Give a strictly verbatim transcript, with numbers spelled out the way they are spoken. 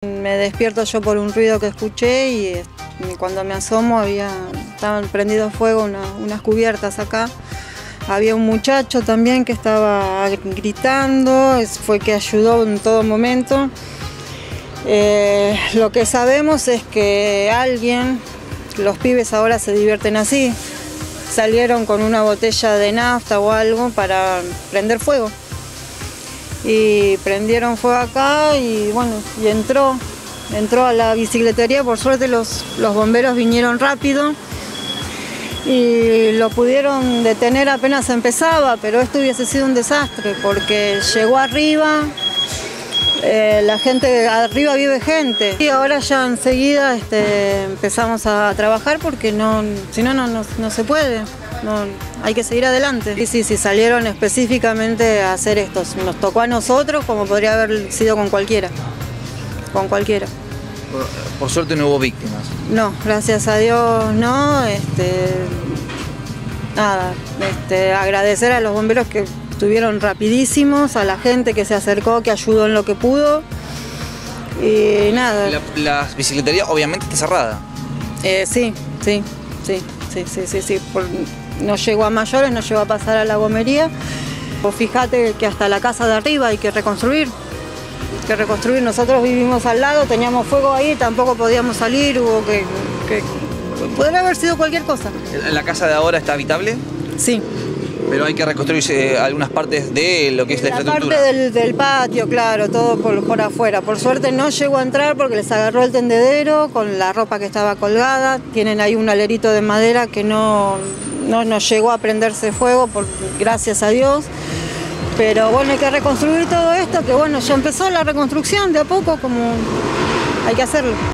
Me despierto yo por un ruido que escuché y cuando me asomo había, estaban prendidos fuego una, unas cubiertas acá. Había un muchacho también que estaba gritando, fue que ayudó en todo momento. Eh, lo que sabemos es que alguien, los pibes ahora se divierten así, salieron con una botella de nafta o algo para prender fuego. Y prendieron fuego acá y bueno, y entró, entró a la bicicletería. Por suerte los, los bomberos vinieron rápido y lo pudieron detener apenas empezaba, pero esto hubiese sido un desastre porque llegó arriba, eh, la gente, arriba vive gente. Y ahora ya enseguida este, empezamos a trabajar porque no, si no, no, no, no se puede. No, hay que seguir adelante. Sí, sí, sí, salieron específicamente a hacer esto. Nos tocó a nosotros como podría haber sido con cualquiera. Con cualquiera. Por, por suerte no hubo víctimas. No, gracias a Dios no. Este, nada, este, agradecer a los bomberos que estuvieron rapidísimos, a la gente que se acercó, que ayudó en lo que pudo. Y nada. La, la bicicletería obviamente está cerrada. Eh, sí, sí, sí, sí, sí, sí, sí. Por, no llegó a mayores, no llegó a pasar a la gomería. Pues fíjate que hasta la casa de arriba hay que reconstruir. Hay que reconstruir. Nosotros vivimos al lado, teníamos fuego ahí, tampoco podíamos salir, hubo que, que... podría haber sido cualquier cosa. ¿La casa de ahora está habitable? Sí. Pero hay que reconstruirse algunas partes de lo que es la, la infraestructura. parte del, del patio, claro, todo por, por afuera. Por suerte no llegó a entrar porque les agarró el tendedero con la ropa que estaba colgada. Tienen ahí un alerito de madera que no, no, no llegó a prenderse fuego, por, gracias a Dios. Pero bueno, hay que reconstruir todo esto, que bueno, ya empezó la reconstrucción de a poco, como hay que hacerlo.